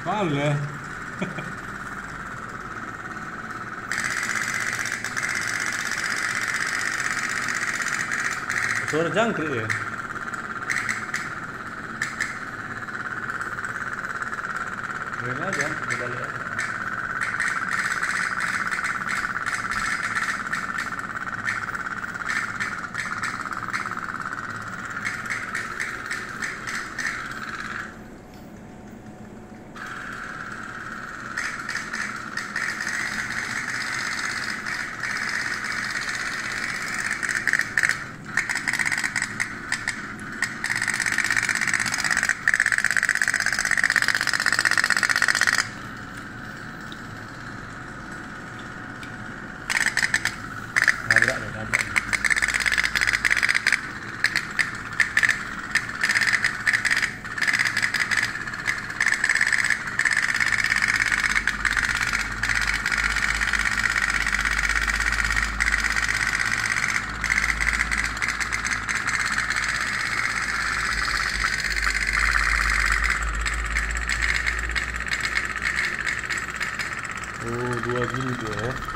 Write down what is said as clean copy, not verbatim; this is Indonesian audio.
Malah. Suara jangkrik ya. Keren aja, kita lihat. Nabrak nih, nabrak. Oh, dua gini dia ya.